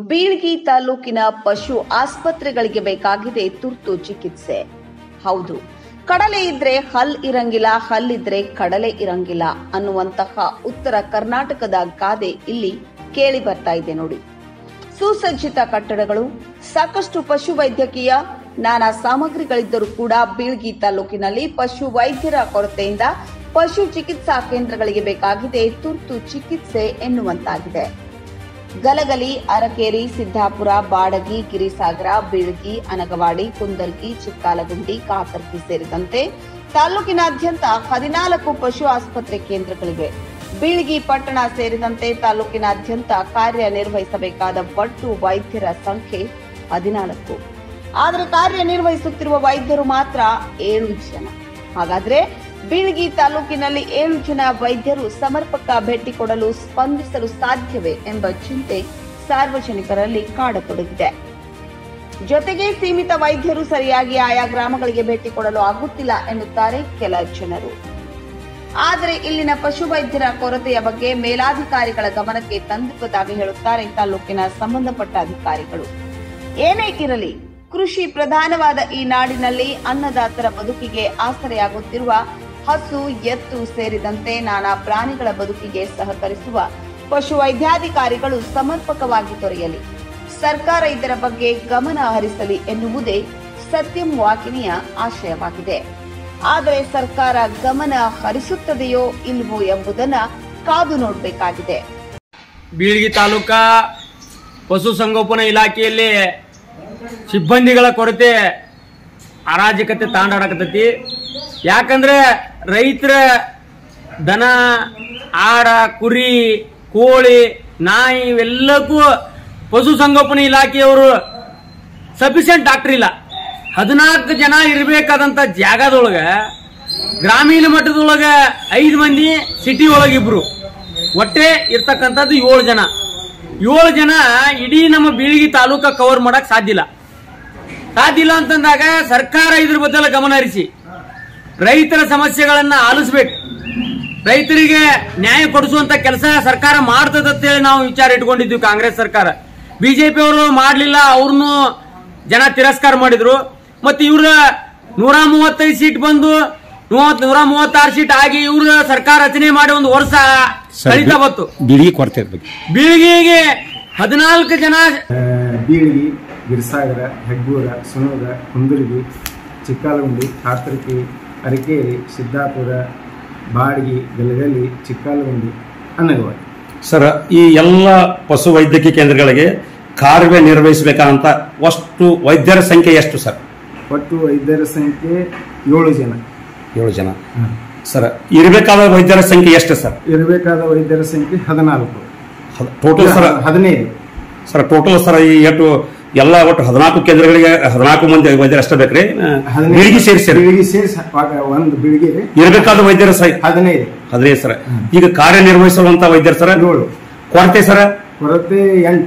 ಬೀಳ್ಗಿ ತಾಲೂಕಿನ ಪಶು ಆಸ್ಪತ್ರೆಗಳಿಗೆ ಬೇಕಾಗಿದೆ ತುರ್ತು ಚಿಕಿತ್ಸೆ. ಹೌದು, ಕಡಲೆ ಇದ್ರೆ ಹಲ್ ಇರಂಗಿಲ್ಲ, ಹಲ್ಲಿದ್ರೆ ಕಡಲೆ ಇರಂಗಿಲ್ಲ ಅನ್ನುವಂತಹ ಉತ್ತರ ಕರ್ನಾಟಕದ ಗಾದೆ ಇಲ್ಲಿ ಕೇಳಿ ಬರ್ತಾ ಇದೆ ನೋಡಿ. ಸುಸಜ್ಜಿತ ಕಟ್ಟಡಗಳು, ಸಾಕಷ್ಟು ಪಶು ವೈದ್ಯಕೀಯ ನಾನಾ ಸಾಮಗ್ರಿಗಳಿದ್ದರೂ ಕೂಡ ಬೀಳ್ಗಿ ತಾಲೂಕಿನಲ್ಲಿ ಪಶು ವೈದ್ಯರ ಕೊರತೆಯಿಂದ ಪಶು ಚಿಕಿತ್ಸಾ ಕೇಂದ್ರಗಳಿಗೆ ಬೇಕಾಗಿದೆ ತುರ್ತು ಚಿಕಿತ್ಸೆ ಎನ್ನುವಂತಾಗಿದೆ. ಗಲಗಲಿ, ಅರಕೇರಿ, ಸಿದ್ದಾಪುರ, ಬಾಡಗಿ, ಗಿರಿಸಾಗರ, ಬೀಳ್ಗಿ, ಅನಗವಾಡಿ, ಕುಂದರ್ಗಿ, ಚಿಕ್ಕಾಲಗುಂಡಿ, ಕಾತರ್ಗಿ ಸೇರಿದಂತೆ ತಾಲೂಕಿನಾದ್ಯಂತ 14 ಪಶು ಆಸ್ಪತ್ರೆ ಕೇಂದ್ರಗಳಿವೆ. ಬೀಳ್ಗಿ ಪಟ್ಟಣ ಸೇರಿದಂತೆ ತಾಲೂಕಿನಾದ್ಯಂತ ಕಾರ್ಯನಿರ್ವಹಿಸಬೇಕಾದ ಒಟ್ಟು ವೈದ್ಯರ ಸಂಖ್ಯೆ 14. ಆದರೆ ಕಾರ್ಯನಿರ್ವಹಿಸುತ್ತಿರುವ ವೈದ್ಯರು ಮಾತ್ರ 7 ಜನ. ಹಾಗಾದ್ರೆ ಬೀಳ್ಗಿ ತಾಲೂಕಿನಲ್ಲಿ 7 ಜನ ವೈದ್ಯರು ಸಮರ್ಪಕ ಭೇಟಿ ಕೊಡಲು ಸ್ಪಂದಿಸಲು ಸಾಧ್ಯವೇ ಎಂಬ ಚಿಂತೆ ಸಾರ್ವಜನಿಕರಲ್ಲಿ ಕಾಡತೊಡಗಿದೆ. ಜೊತೆಗೆ ಸೀಮಿತ ವೈದ್ಯರು ಸರಿಯಾಗಿ ಆಯಾ ಗ್ರಾಮಗಳಿಗೆ ಭೇಟಿ ಕೊಡಲು ಆಗುತ್ತಿಲ್ಲ ಎನ್ನುತ್ತಾರೆ ಕೆಲ ಜನರು. ಆದರೆ ಇಲ್ಲಿನ ಪಶು ವೈದ್ಯರ ಕೊರತೆಯ ಬಗ್ಗೆ ಮೇಲಾಧಿಕಾರಿಗಳ ಗಮನಕ್ಕೆ ತಂದಿರುವುದಾಗಿ ಹೇಳುತ್ತಾರೆ ತಾಲೂಕಿನ ಸಂಬಂಧಪಟ್ಟ ಅಧಿಕಾರಿಗಳು. ಏನೇ ಇರಲಿ, ಕೃಷಿ ಪ್ರಧಾನವಾದ ಈ ನಾಡಿನಲ್ಲಿ ಅನ್ನದಾತರ ಬದುಕಿಗೆ ಆಸರೆಯಾಗುತ್ತಿರುವ ಹಸು, ಎತ್ತು ಸೇರಿದಂತೆ ನಾನಾ ಪ್ರಾಣಿಗಳ ಬದುಕಿಗೆ ಸಹಕರಿಸುವ ಪಶು ವೈದ್ಯಾಧಿಕಾರಿಗಳು ಸಮರ್ಪಕವಾಗಿ ದೊರೆಯಲಿ, ಸರ್ಕಾರ ಇದರ ಬಗ್ಗೆ ಗಮನ ಹರಿಸಲಿ ಎನ್ನುವುದೇ ಸತ್ಯಂ ವಾಹಿನಿಯ ಆಶಯವಾಗಿದೆ. ಆದರೆ ಸರ್ಕಾರ ಗಮನ ಹರಿಸುತ್ತದೆಯೋ ಇಲ್ವೋ ಎಂಬುದನ್ನ ಕಾದು ನೋಡಬೇಕಾಗಿದೆ. ಬೀಳ್ಗಿ ತಾಲೂಕಾ ಪಶುಸಂಗೋಪನಾ ಇಲಾಖೆಯಲ್ಲಿ ಸಿಬ್ಬಂದಿಗಳ ಕೊರತೆ ಅರಾಜಕತೆ ತಾಂಡಾಡಕತೈತಿ. ಯಾಕಂದ್ರೆ ರೈತರ ದನ, ಆಡ, ಕುರಿ, ಕೋಳಿ, ನಾಯಿ ಇವೆಲ್ಲಕ್ಕೂ ಪಶುಸಂಗೋಪನಾ ಇಲಾಖೆಯವರು ಸಫಿಷಿಯಂಟ್ ಡಾಕ್ಟರ್ ಇಲ್ಲ. 14 ಜನ ಇರಬೇಕಾದಂತ ಜಾಗದೊಳಗ ಗ್ರಾಮೀಣ ಮಟ್ಟದೊಳಗ 5 ಮಂದಿ, ಸಿಟಿ ಒಳಗ 2, ಒಟ್ಟೆ ಇರ್ತಕ್ಕಂಥದ್ದು 7 ಜನ. 7 ಜನ ಇಡೀ ನಮ್ಮ ಬೀಳ್ಗಿ ತಾಲೂಕ ಕವರ್ ಮಾಡಕ್ ಸಾಧ್ಯ ಇಲ್ಲ ಅಂತಂದಾಗ ಸರ್ಕಾರ ಇದ್ರ ಬದಲ ಗಮನ ಹರಿಸಿ ರೈತರ ಸಮಸ್ಯೆಗಳನ್ನ ಆಲಿಸಬೇಕು, ರೈತರಿಗೆ ನ್ಯಾಯ ಕೊಡಿಸುವಂತ ಕೆಲಸ ಸರ್ಕಾರ ಮಾಡ್ತದಂತೇಳಿ ನಾವು ವಿಚಾರ ಇಟ್ಕೊಂಡಿದ್ವಿ. ಕಾಂಗ್ರೆಸ್ ಸರ್ಕಾರ, ಬಿಜೆಪಿ ಅವರು ಮಾಡ್ಲಿಲ್ಲ, ಅವ್ರನ್ನು ಜನ ತಿರಸ್ಕಾರ ಮಾಡಿದ್ರು. ಮತ್ತೆ ಇವ್ರ 135 ಸೀಟ್ ಬಂದು 136 ಸೀಟ್ ಆಗಿ ಇವ್ರ ಸರ್ಕಾರ ರಚನೆ ಮಾಡಿ 1 ವರ್ಷ ಕಳೀತಾ ಬಂತು. ಬೀಳ್ಗಿಗೆ 14 ಜನ ಬೀಳ್ಗಿ, ಗಿರಿಸಾಗರ, ಹೆಗ್ಗೂರ, ಸುನೂರ, ಕುಂದರ್ಗಿ, ಚಿಕ್ಕಾಲಗುಂಡಿ, ಕಾತರ್ಗಿ, ಅರಕೇರಿ, ಸಿದ್ದಾಪುರ, ಬಾಡಗಿ, ಗಲಗಲಿ, ಚಿಕ್ಕಾಲಗುಂಡಿ, ಅನಗವಾಡಿ. ಸರ್, ಈ ಎಲ್ಲ ಪಶು ವೈದ್ಯಕೀಯ ಕೇಂದ್ರಗಳಿಗೆ ಕಾರ್ಯನಿರ್ವಹಿಸಬೇಕಾದಂತ ಅಷ್ಟು ವೈದ್ಯರ ಸಂಖ್ಯೆ ಎಷ್ಟು ಸರ್? ಒಟ್ಟು ವೈದ್ಯರ ಸಂಖ್ಯೆ 7 ಜನ. 7 ಜನ. ಸರ್, ಇರಬೇಕಾದ ವೈದ್ಯರ ಸಂಖ್ಯೆ ಎಷ್ಟು ಸರ್? ಇರಬೇಕಾದ ವೈದ್ಯರ ಸಂಖ್ಯೆ 14. Total sir 15 sir. Total sir ಈ ಎಲ್ಲ ಒಟ್ಟು 14 ಕೇಂದ್ರಗಳಿಗೆ 14 ಮಂದಿ ವೈದ್ಯರು ಅಷ್ಟೇ ಬೇಕ್ರಿ? ಬೀಳ್ಗಿ ಸೇರಿಸಿ ಒಂದು ಬೀಳ್ಗಿ ಇರಬೇಕಾದ ವೈದ್ಯರ 15 ಸರ್. ಈಗ ಕಾರ್ಯನಿರ್ವಹಿಸುವಂತ ವೈದ್ಯರು ಸರ್ 7. ಕೊರತೆ ಸರ್? ಕೊರತೆ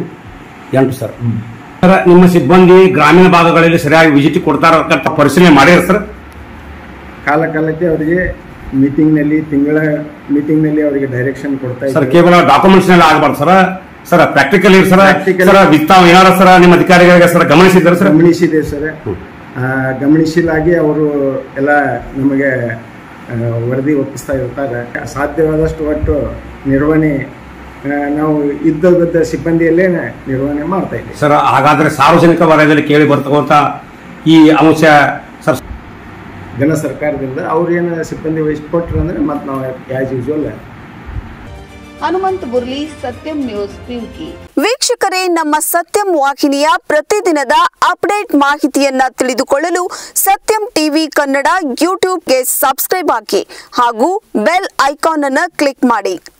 8 ಸರ್. ಸರ್, ನಿಮ್ಮ ಸಿಬ್ಬಂದಿ ಗ್ರಾಮೀಣ ಭಾಗಗಳಲ್ಲಿ ಸರಿಯಾಗಿ ವಿಸಿಟ್ ಕೊಡ್ತಾರ ಪರಿಶೀಲನೆ ಮಾಡಿರ ಸರ್? ಕಾಲಕ್ಕೆ ಅವರಿಗೆ ತಿಂಗಳ ಮೀಟಿಂಗ್ ನಲ್ಲಿ ಅವರಿಗೆ ಡೈರೆಕ್ಷನ್ ಕೊಡ್ತಾ ಸರ್. ಕೇವಲ ಡಾಕ್ಯುಮೆಂಟ್ಸ್ ನಲ್ಲಿ ಆಗಬಾರ್ದು ಸರ್. ಸರ್, ಪ್ರಾಕ್ಟಿಕಲ್ ಇರ್ ಸರ್. ವಿಸ್ತಾರ ಏನಾರ ಸರ್ ನಿಮ್ಮ ಅಧಿಕಾರಿಗಳಿಗೆ ಸರ್ ಗಮನಿಸಿದ್ದಾರೆ ಸರ್? ಗಮನಿಸಿದೆ ಸರ್. ಗಮನಿಸಲಾಗಿ ಅವರು ಎಲ್ಲ ನಮಗೆ ವರದಿ ಒಪ್ಪಿಸ್ತಾ ಇರ್ತಾರೆ. ಸಾಧ್ಯವಾದಷ್ಟು ಒಟ್ಟು ನಿರ್ವಹಣೆ ನಾವು ಇದ್ದ ಸಿಬ್ಬಂದಿಯಲ್ಲೇ ನಿರ್ವಹಣೆ ಮಾಡ್ತಾ ಇದ್ದೀವಿ ಸರ್. ಹಾಗಾದ್ರೆ ಸಾರ್ವಜನಿಕ ವಲಯದಲ್ಲಿ ಕೇಳಿ ಬರ್ತಕ್ಕಂಥ ಈ ಅಂಶ ಸರ್ ಜನ ಸರ್ಕಾರದಿಂದ ಅವ್ರೇನು ಸಿಬ್ಬಂದಿ ವಹಿಸಿಕೊಟ್ರು ಅಂದ್ರೆ ಮತ್ತೆ ನಾವು ಆಸ್ ಯೂಶುವಲ್. ಹನುಮಂತ ಬುರ್ಲಿ, ಸತ್ಯಂ ನ್ಯೂಸ್, ಬೀಳ್ಗಿ. ವೀಕ್ಷಕರೇ, ನಮ್ಮ ಸತ್ಯಂ ವಾಹಿನಿಯ ಪ್ರತಿದಿನದ ಅಪ್ಡೇಟ್ ಮಾಹಿತಿಯನ್ನ ತಿಳಿದುಕೊಳ್ಳಲು ಸತ್ಯಂ ಟಿವಿ ಕನ್ನಡ ಯೂಟ್ಯೂಬ್ಗೆ ಸಬ್ಸ್ಕ್ರೈಬ್ ಹಾಕಿ ಹಾಗೂ ಬೆಲ್ ಐಕಾನ್ ಅನ್ನು ಕ್ಲಿಕ್ ಮಾಡಿ.